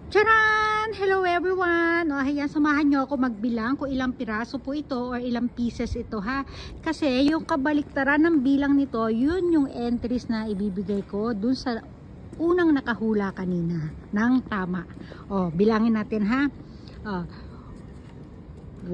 Charan! Hello everyone! Ayan, samahan nyo ako magbilang kung ilang piraso po ito or ilang pieces ito ha. Kasi yung kabaliktaran ng bilang nito, yun yung entries na ibibigay ko dun sa unang nakahula kanina ng tama. Bilangin natin ha. 1, 2,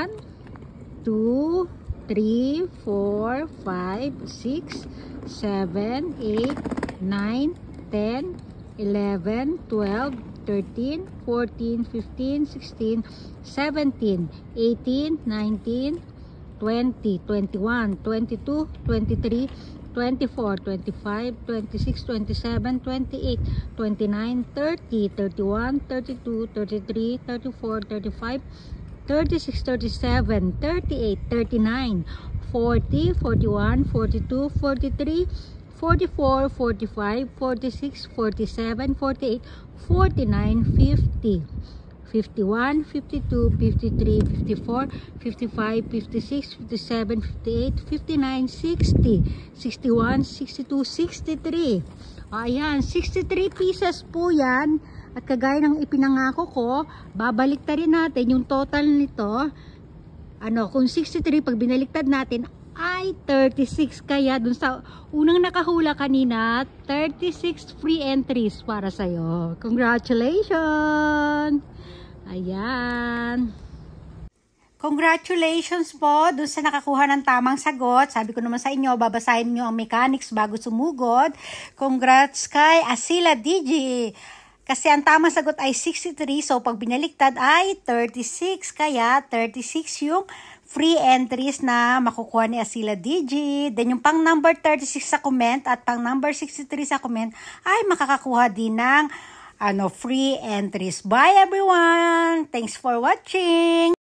3, 4, 5, 6, 7, 8, 9, 10, 11, 12, 13, 14, 15, 16, 17, 18, 19, 20, 21, 22, 23, 24, 25, 26, 27, 28, 29, 30, 31, 32, 33, 34, 35, 36, 37, 38, 39, 40, 41, 42, 43, 44, 45, 46, 47, 48, 49, 50, 51, 52, 53, 54, 55, 56, 57, 58, 59, 60, 61, 62, 63. Ayan, 63 pieces po yan. At kagaya ng ipinangako ko, babalik rin natin yung total nito. Kung 63, pag binaliktad natin, ay 36. Kaya dun sa unang nakahula kanina, 36 free entries para sa'yo. Congratulations! Ayan. Congratulations po dun sa nakakuha ng tamang sagot. Sabi ko naman sa inyo, babasahin nyo ang mechanics bago sumugod. Congrats kay Asila DJ. Kasi ang tamang sagot ay 63. So pag binaliktad ay 36. Kaya 36 yung free entries na makukuha ni Asila DJ. Then yung pang number 36 sa comment at pang number 63 sa comment ay makakakuha din ng free entries. Bye everyone! Thanks for watching!